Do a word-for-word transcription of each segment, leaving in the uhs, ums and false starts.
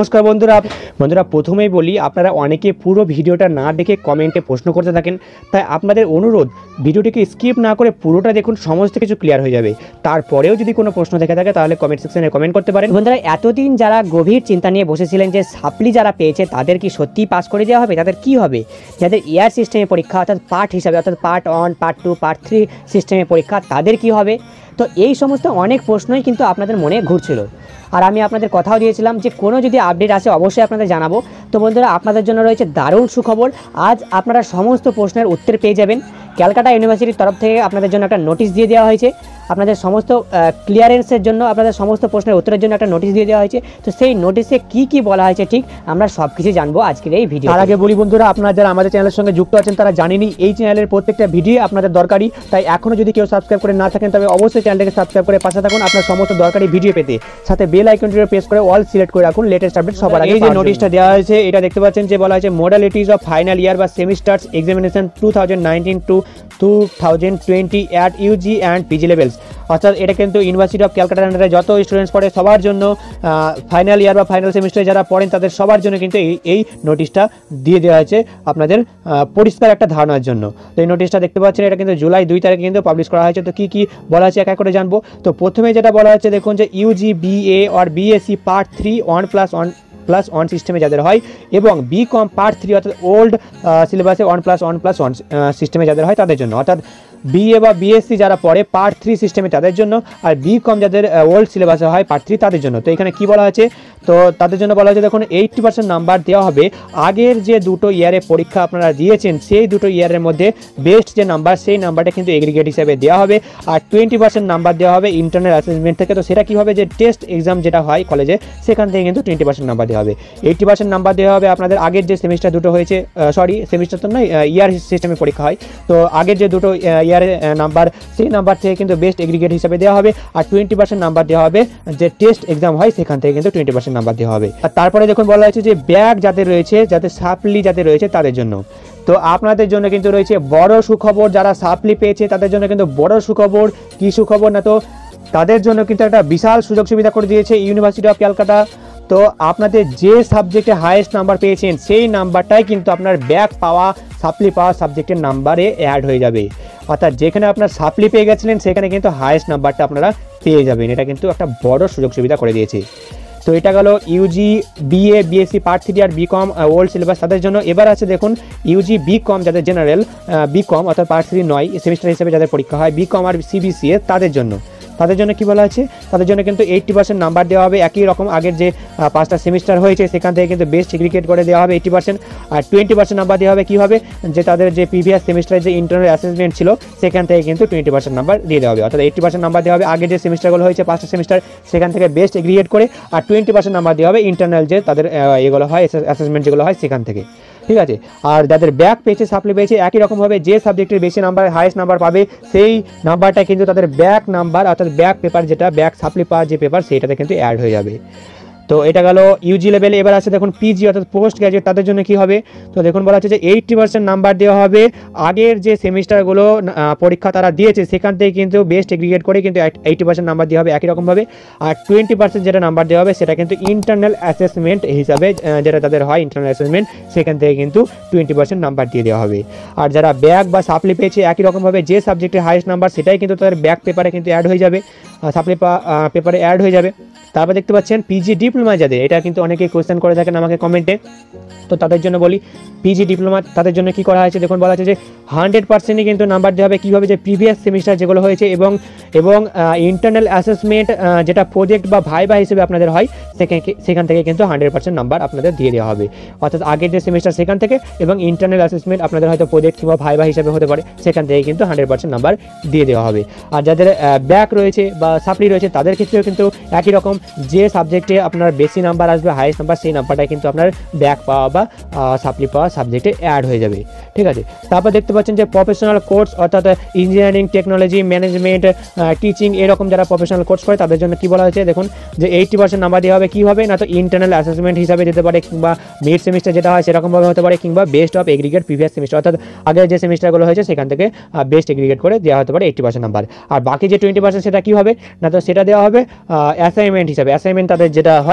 नमस्कार बंधुरा बंधुरा प्रथमेই বলি আপনারা অনেকে পুরো ভিডিওটা না দেখে কমেন্টে প্রশ্ন করতে থাকেন, তাই আপনাদের অনুরোধ ভিডিওটিকে স্কিপ না করে পুরোটা দেখুন, সমস্ত কিছু ক্লিয়ার হয়ে যাবে। তারপরেও যদি কোনো প্রশ্ন থেকে থাকে তাহলে কমেন্ট সেকশনে কমেন্ট করতে পারেন। বন্ধুরা, এতদিন যারা গভীর চিন্তা নিয়ে বসেছিলেন যে সাপ্লি যারা পেয়েছে তাদের কি সত্যি পাস করে দেওয়া হবে, তাদের কি হবে, যাদের ইয়ার সিস্টেমে পরীক্ষা অর্থাৎ পার্ট হিসাবে অর্থাৎ part one part two part three সিস্টেমে পরীক্ষা তাদের কি হবে। তো এই সমস্ত অনেক প্রশ্নই কিন্তু আপনাদের মনে ঘুরছিল, আর আমি আপনাদের কথাও দিয়েছিলাম যে কোনো যদি আপডেট আসে অবশ্যই আপনাদের জানাবো। তো বন্ধুরা, আপনাদের জন্য রয়েছে দারুণ সুখবর। আজ আপনারা সমস্ত প্রশ্নের উত্তর পেয়ে যাবেন। ক্যালকাটা ইউনিভার্সিটির তরফ থেকে আপনাদের জন্য একটা নোটিশ দিয়ে দেওয়া হয়েছে, আপনাদের সমস্ত ক্লিয়ারেন্সের জন্য, আপনাদের সমস্ত প্রশ্নের উত্তরের জন্য একটা নোটিশ দিয়ে দেওয়া হয়েছে। তো সেই নোটিশে কি কি বলা হয়েছে ঠিক আমরা সব কিছু জানবো আজকের এই ভিডিও। তার আগে বলি বন্ধুরা, আপনারা যারা আমাদের চ্যানেলের সঙ্গে যুক্ত আছেন তারা জানেনই এই চ্যানেলের প্রত্যেকটা ভিডিও আপনাদের দরকারি, তাই এখনও যদি কেউ সাবস্ক্রাইব করে না থাকেন তবে অবশ্যই চ্যানেলটাকে সাবস্ক্রাইব করে পাশে থাকুন আপনার সমস্ত দরকারি ভিডিও পেতে। সাথে বেল আইকনটিতে প্রেস করে অল সিলেক্ট করে রাখুন লেটেস্ট আপডেট সবার আগে। এই যে নোটিশটা দেওয়া হয়েছে এটা দেখতে পাচ্ছেন যে বলা হয়েছে মডালিটিস অফ ফাইনাল ইয়ার বা semesters examination two thousand nineteen to two thousand twenty at UG and PG levels. অর্থাৎ এটা কিন্তু ইউনিভার্সিটি অফ ক্যালকাটার আন্ডারে যত স্টুডেন্টস পড়ে সবার জন্য, ফাইনাল ইয়ার বা ফাইনাল সেমিস্টারে যারা পড়েন তাদের সবার জন্য কিন্তু এই এই নোটিশটা দিয়ে দেওয়া হয়েছে আপনাদের পরিষ্কার একটা ধারণার জন্য। তো এই নোটিশটা দেখতে পাচ্ছেন এটা কিন্তু জুলাই দুই তারিখে কিন্তু পাবলিশ করা হয়েছে। তো কী কী বলা হয়েছে এক এক করে জানবো। তো প্রথমে যেটা বলা হচ্ছে দেখুন যে ইউজি বিএ আর BSc part three one plus one plus one সিস্টেমে যাদের হয় এবং বি কম পার্ট থ্রি অর্থাৎ ওল্ড সিলেবাসে one plus one plus one সিস্টেমে যাদের হয় তাদের জন্য, অর্থাৎ বিএ বা বিএসসি যারা পড়ে পার্ট থ্রি সিস্টেমে তাদের জন্য, আর বি কম যাদের ওল্ড সিলেবাসে হয় পার্ট থ্রি তাদের জন্য। তো এখানে কি বলা হয়েছে, তো তাদের জন্য বলা হয়েছে দেখুন এইটটি পার্সেন্ট নাম্বার দেওয়া হবে আগের যে দুটো ইয়ারে পরীক্ষা আপনারা দিয়েছেন সেই দুটো ইয়ারের মধ্যে বেস্ট যে নাম্বার সেই নাম্বারটা কিন্তু এগ্রিগেট হিসেবে দেওয়া হবে, আর টোয়েন্টি পার্সেন্ট নাম্বার দেওয়া হবে ইন্টারনাল অ্যাসেসমেন্ট থেকে। তো সেটা কী হবে, যে টেস্ট এক্সাম যেটা হয় কলেজে সেখান থেকে কিন্তু টোয়েন্টি পার্সেন্ট নাম্বার দেওয়া হবে। এইটটি পার্সেন্ট নাম্বার দেওয়া হবে আপনাদের আগের যে সেমিস্টার দুটো হয়েছে, সরি সেমিস্টার তো নয়, ইয়ার সিস্টেমে পরীক্ষা হয়, তো আগের যে দুটো ইয়ারের নাম্বার সেই নাম্বার থেকে কিন্তু বেস্ট এগ্রিগেট হিসাবে দেওয়া হবে, আর টোয়েন্টি পার্সেন্ট নাম্বার দেওয়া হবে যে টেস্ট এক্সাম হয় সেখান থেকে কিন্তু টোয়েন্টি পার্সেন্ট নাম্বার দেওয়া হবে। আর তারপরে দেখুন বলা হয়েছে যে ব্যাক যাদের রয়েছে, যাতে সাপ্লি যাদের রয়েছে তাদের জন্য। তো আপনাদের জন্য কিন্তু রয়েছে বড় সুখবর, যারা সাপ্লি পেয়েছে তাদের জন্য কিন্তু বড় সুখবর। কি সুখবর না, তো তাদের জন্য কিন্তু একটা বিশাল সুযোগ সুবিধা করে দিয়েছে ইউনিভার্সিটি অফ ক্যালকাটা। তো আপনাদের যে সাবজেক্টে হাইয়েস্ট নাম্বার পেয়েছেন সেই নাম্বারটাই কিন্তু আপনার ব্যাক পাওয়া সাপ্লি পাওয়া সাবজেক্টের নাম্বারে অ্যাড হয়ে যাবে। অর্থাৎ যেখানে আপনার সাপ্লি পেয়ে গেছিলেন সেখানে কিন্তু হাইয়েস্ট নাম্বারটা আপনারা পেয়ে যাবেন। এটা কিন্তু একটা বড় সুযোগ সুবিধা করে দিয়েছে। তো এটা গেল UG BA BSc part three আর বিকম ওল্ড সিলেবাস তাদের জন্য। এবার আছে দেখুন ইউজি বিকম যাদের জেনারেল বিকম অর্থাৎ পার্ট থ্রি নয় সেমিস্টার হিসেবে যাদের পরীক্ষা হয় বিকম আর সিবিসিএ তাদের জন্য। তাদের জন্য কি বলা আছে, তাদের জন্য কিন্তু এইট্টি পার্সেন্ট নাম্বার দেওয়া হবে একই রকম আগের যে পাঁচটা সেমিস্টার হয়েছে সেখান থেকে কিন্তু বেস্ট এগ্রিগেট করে দেওয়া হবে এইট্টি পার্সেন্ট, আর টোয়েন্টি পার্সেন্ট নাম্বার দেওয়া হবে কী হবে, যে তাদের যে প্রিভিয়াস সেমিস্টারের যে ইন্টারনাল অ্যাসেসমেন্ট ছিল সেখান থেকে কিন্তু টোয়েন্টি পার্সেন্ট নাম্বার দিয়ে দেওয়া হবে। অর্থাৎ এইট্টি পার্সেন্ট নাম্বার দেওয়া হবে আগের যে সেমিস্টারগুলো হয়েছে পাঁচটা সেমিস্টার সেখান থেকে বেস্ট এগ্রিগেট করে, আর টোয়েন্টি পার্সেন্ট নাম্বার দেওয়া হবে ইন্টারনাল যে তাদের এগুলো হয় অ্যাসেসমেন্ট যেগুলো হয় সেখান থেকে, ঠিক আছে। আর যাদের ব্যাক পেয়েছে সাপ্লি পেয়েছে একই রকমভাবে যে সাবজেক্টের বেশি নাম্বার হাইয়েস্ট নাম্বার পাবে সেই নাম্বারটা কিন্তু তাদের ব্যাক নাম্বার অর্থাৎ ব্যাক পেপার যেটা ব্যাক সাপ্লি পাওয়ার যে পেপার সেইটাতে কিন্তু অ্যাড হয়ে যাবে। তো এটা গেল ইউজি লেভেল। এবার আছে দেখুন পিজি অর্থাৎ পোস্ট গ্র্যাজুয়েট তাদের জন্য কী হবে, তো দেখুন বলা হচ্ছে যে এইট্টি পার্সেন্ট নাম্বার দেওয়া হবে আগের যে সেমিস্টারগুলো পরীক্ষা তারা দিয়েছে সেখান থেকে কিন্তু বেস্ট এগ্রিগেট করে কিন্তু এইট্টি পার্সেন্ট নাম্বার দেওয়া হবে একই রকমভাবে, আর টোয়েন্টি পার্সেন্ট যেটা নাম্বার দেওয়া হবে সেটা কিন্তু ইন্টারনাল অ্যাসেসমেন্ট হিসাবে যেটা তাদের হয় ইন্টারনাল অ্যাসেসমেন্ট সেখান থেকে কিন্তু টোয়েন্টি পার্সেন্ট নাম্বার দিয়ে দেওয়া হবে। আর যারা ব্যাক বা সাপ্লি পেয়েছে একই রকমভাবে যে সাবজেক্টের হাইয়েস্ট নাম্বার সেটাই কিন্তু তাদের ব্যাক পেপারে কিন্তু অ্যাড হয়ে যাবে, সাপ্লি পেপারে অ্যাড হয়ে যাবে। তারপর দেখতে পাচ্ছেন পিজি ডিপ্লোমা যাদের, এটা কিন্তু অনেকেই কোয়েশ্চেন করে থাকেন আমাকে কমেন্টে, তো তাদের জন্য বলি পিজি ডিপ্লোমা তাদের জন্য কী করা হয়েছে দেখুন বলা হচ্ছে যে হান্ড্রেড পার্সেন্টই কিন্তু নাম্বার দেওয়া হবে কীভাবে, যে প্রিভিয়াস সেমিস্টার যেগুলো হয়েছে এবং এবং ইন্টারনাল অ্যাসেসমেন্ট যেটা প্রজেক্ট বা ভাইবা হিসেবে আপনাদের হয় সেখান থেকে কিন্তু হান্ড্রেড পার্সেন্ট নাম্বার আপনাদের দিয়ে দেওয়া হবে। অর্থাৎ আগের যে সেমিস্টার সেখান থেকে এবং ইন্টারনাল অ্যাসেসমেন্ট আপনাদের হয়তো প্রজেক্ট কিংবা ভাইবা হিসেবে হতে পারে সেখান থেকে কিন্তু হান্ড্রেড পার্সেন্ট নাম্বার দিয়ে দেওয়া হবে। আর যাদের ব্যাক রয়েছে বা সাপ্লি রয়েছে তাদের ক্ষেত্রেও কিন্তু একই রকম, যে সাবজেক্টে আপনার বেশি নাম্বার আসবে হাইয়েস্ট নাম্বার সেই নাম্বারটা কিন্তু আপনার ব্যাক পাওয়া বা সাপ্লি পাওয়া সাবজেক্টে অ্যাড হয়ে যাবে, ঠিক আছে। তারপর দেখতে পাচ্ছেন যে প্রফেশনাল কোর্স অর্থাৎ ইঞ্জিনিয়ারিং টেকনোলজি ম্যানেজমেন্ট টিচিং এরকম যারা প্রফেশনাল কোর্স করে তাদের জন্য কী বলা হয়েছে দেখুন যে এইট্টি পার্সেন্ট নাম্বার দেওয়া হবে কী হবে না, তো ইন্টারনাল অ্যাসেসমেন্ট হিসাবে দিতে পারে কিংবা মিড সেমিস্টার যেটা হয় সেরকমভাবে হতে পারে কিংবা best of aggregate previous semester অর্থাৎ আগের যে সেমিস্টারগুলো হয়েছে সেখান থেকে বেস্ট এগ্রিগেট করে দেওয়া হতে পারে এইট্টি পার্সেন্ট নাম্বার। আর বাকি যে টোয়েন্টি পার্সেন্ট সেটা কী হবে না, তো সেটা দেওয়া হবে অ্যাসাইনমেন্ট হিসাবে, অ্যাসাইনমেন্ট তাদের যেটা হয়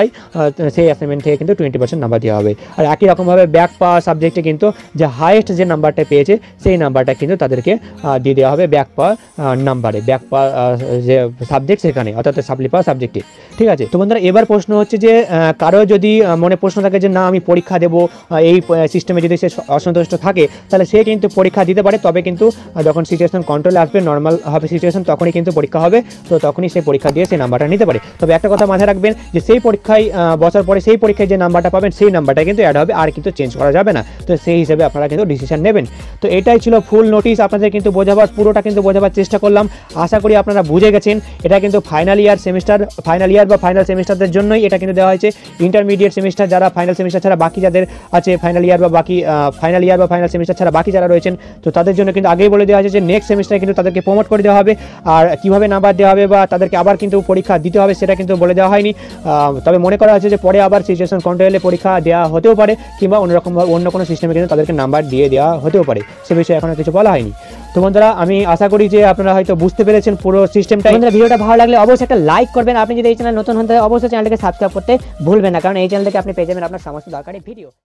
হয় সেই অ্যাসাইনমেন্ট থেকে কিন্তু টোয়েন্টি পার্সেন্ট নাম্বার দেওয়া হবে। আর একই রকমভাবে ব্যাক পাওয়া সাবজেক্টে কিন্তু যে হাইয়েস্ট যে নাম্বারটা পেয়েছে সেই নাম্বারটা কিন্তু তাদেরকে দিয়ে দেওয়া হবে ব্যাক পাওয়া নাম্বারে, ব্যাক পাওয়া যে সাবজেক্ট সেখানে, অর্থাৎ সাপ্লি পাওয়া সাবজেক্টে। ঠিক আছে, তো বন্ধুরা এবার প্রশ্ন হচ্ছে যে কারো যদি মনে প্রশ্ন থাকে যে না আমি পরীক্ষা দেবো এই সিস্টেমে যদি সে অসন্তুষ্ট থাকে তাহলে সে কিন্তু পরীক্ষা দিতে পারে, তবে কিন্তু যখন সিচুয়েশন কন্ট্রোলে আসবে, নর্মাল হবে সিচুয়েশন, তখনই কিন্তু পরীক্ষা হবে। তো তখনই সেই পরীক্ষা দিয়ে সেই নাম্বারটা নিতে পারে। তবে একটা কথা মাথায় রাখবেন যে সেই পরীক্ষায় বছর পরে সেই পরীক্ষায় যে নাম্বারটা পাবেন সেই নাম্বারটা কিন্তু অ্যাড হবে, আর কিন্তু চেঞ্জ করা যাবে না। তো সেই হিসেবে আপনারা কিন্তু ডিসিশন নেবেন। তো এটাই ছিল ফুল নোটিশ, আপনাদের কিন্তু বোঝাবার পুরোটা কিন্তু বোঝাবার চেষ্টা করলাম। আশা করি আপনারা বুঝে গেছেন। এটা কিন্তু final year semester, final year বা ফাইনাল সেমিস্টারদের জন্যই এটা কিন্তু দেওয়া হয়েছে। ইন্টারমিডিয়েট সেমিস্টার যারা ফাইনাল সেমিস্টার ছাড়া বাকি যাদের আছে, ফাইনাল ইয়ার বা বাকি ফাইনাল ইয়ার বা ফাইনাল সেমিস্টার ছাড়া বাকি যারা রয়েছেন, তো তাদের জন্য কিন্তু আগেই বলে দেওয়া হয়েছে যে নেক্সট সেমিস্টারে কিন্তু তাদেরকে প্রমোট করে দেওয়া হবে। আর কীভাবে নাম্বার দেওয়া হবে বা তাদেরকে আবার কিন্তু পরীক্ষা দিতে হবে সেটা কিন্তু বলে দেওয়া হয়নি। তবে মনে করা হচ্ছে যে পরে আবার সিচুয়েশন কন্ট্রোলে পরীক্ষা দেওয়া হতেও পারে, কিংবা অন্যরকমভাবে অন্য কোনো সিস্টেমে কিন্তু তাদেরকে নাম্বার দিয়ে দেওয়া হতেও পারে, সে বিষয়ে এখনও কিছু বলা হয়নি। তো বন্ধুরা আমি আশা করি যে আপনারা হয়তো বুঝতে পেরেছেন পুরো সিস্টেমটা। বন্ধুরা ভিডিওটা ভালো লাগলে অবশ্যই একটা লাইক করবেন। আপনি যদি এই চ্যানেল নতুন হন তাহলে অবশ্যই চ্যানেলটাকে সাবস্ক্রাইব করতে ভুলবেন না, কারণ এই চ্যানেল থেকে আপনি পেয়ে যাবেন আপনার সমস্ত দরকারি ভিডিও।